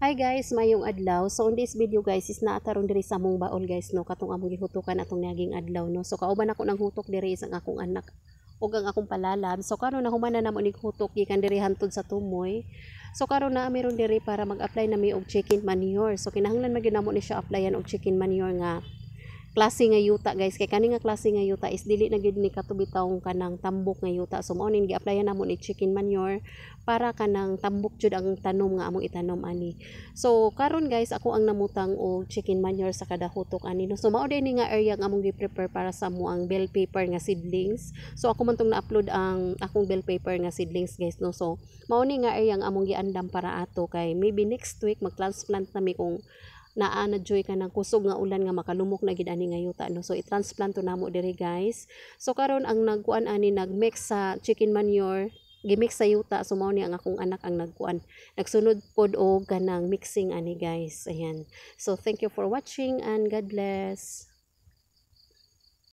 Hi guys, mayong adlaw. So on this video guys is naataron diri sa among baol guys no katong among gihutukan atong naging adlaw no. So kauban ako ng hutok diri sa akong anak ug ang akong palalab. So karon nahuman na namo nig hutok gikan diri hantod sa tumoy. So karon na meron diri para mag-apply na mi og chicken manure. So kinahanglan magyud namo ni siya applyan og chicken manure nga klase nga yuta guys, kay kani nga klase nga yuta is dili na gyud ni katubitawong kanang tambok nga yuta. So mao ning gi-applyan namo ni chicken manure para kanang tambok jud ang tanom nga among itanom ani. So karon guys ako ang namutang og chicken manure sa kada hutok ani no. So mao din nga area nga among gi-prepare para sa mo ang bell pepper nga seedlings. So ako man tong na-upload ang akong bell pepper nga seedlings guys no. So mao ni nga area nga among giandam para ato kay maybe next week mag-transplant nami kung naa na joy ka ng kusog nga ulan nga makalumok na gid ani nga yuta no. So i-transplant to namo diri guys. So karon ang nagkuan ani nagmix sa chicken manure gimix sa yuta. So mao ni ang akong anak ang nagkuan nagsunod pod og kanang mixing ani guys. Ayan, so thank you for watching and God bless.